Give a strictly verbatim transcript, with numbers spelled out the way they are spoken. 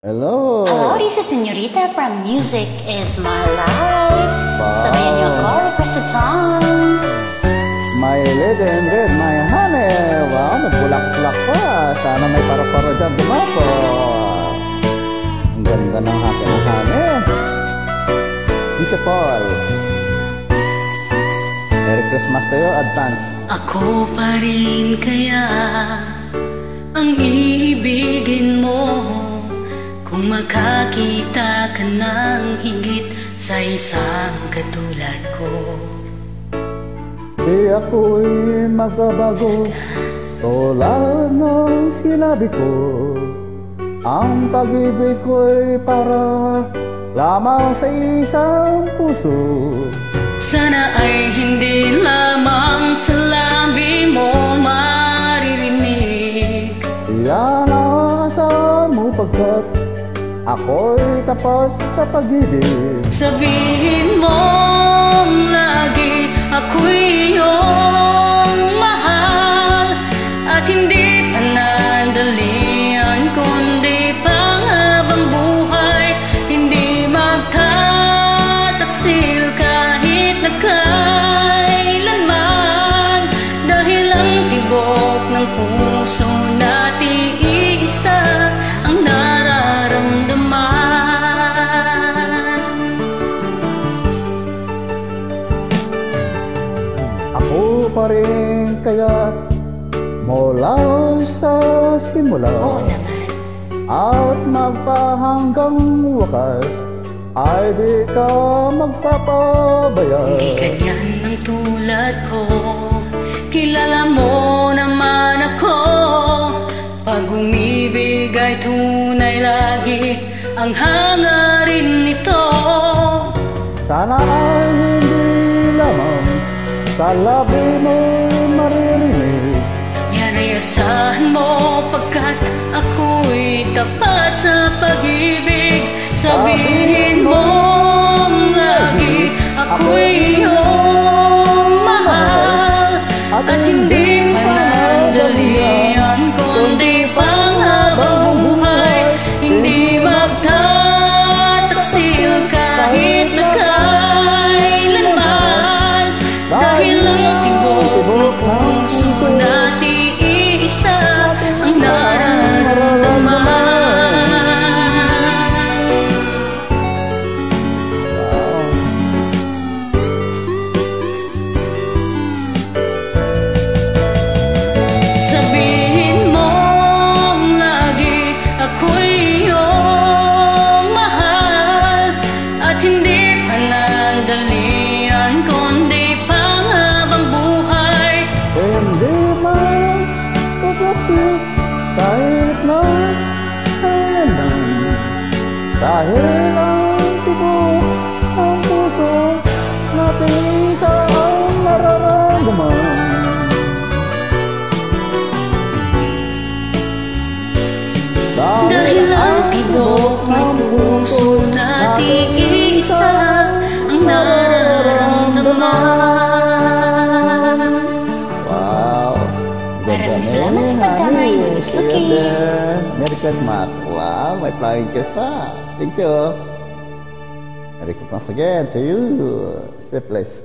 Hello! Hello, this is Senorita from Music is My Life. Wow. Sabihin niyo ako, request a song. My lady in red, my honey. Wow, nagbulak-bulak pa. Sana may para-para dyan dumapo. Ang ganda ng aking honey. Tita Paul. Merry Christmas to you, advance. Ako pa rin kaya ang ibigin mo kung makakita ka ng higit sa isang katulad ko. Di ako'y magbabago tulad ng sinabi ko. Ang pag-ibig ko'y para lamang sa isang puso. Sana ay hindi lamang sa labi mo maririnig. Yan ang asahan mo pagkat ako'y tapas sa pag-ibig. Sabihin mong lagi ako'y iyong mahal at hindi panandalian kundi panghabang buhay. Hindi magtataksil kahit na kailanman, dahil ang tibok ng puso nating iisa ang nararamdaman. Ako pa rin kaya mula sa simula, Oo naman. at magpahanggang wakas ay di ka magpapabaya. Hindi ganyan ang tulad ko, kilala mo naman ako. Pag umibig ay tunay lagi ang hangarin nito. Sana ay hindi lamang sa labi mo maririnig. Yan ay asahan mo pagkat ako'y tapat sa pag-ibig. Sabihin mong lagi ako'y iyong mahal at hindi panandalian kundi panghabang buhay. Hindi magtataksil kahit na kailanman, dahil ang tibok ng puso nating iisa ang nararamdaman. Sabihin mong lagi ako'y iyong mahal at hindi panandalian kundi panghabang buhay. Hindi man tutuksil kahit na kailan, dahil ang tibok ang puso natin isa ang nararamdaman. Dahil ang tibok ng puso nating isa ang nararamdaman. Wow! Maraming salamat sa pagkamain mo, Isuki. Merry Christmas. Wow, may flying kiss pa. Thank you. Merry Christmas again to you. Stay blessed.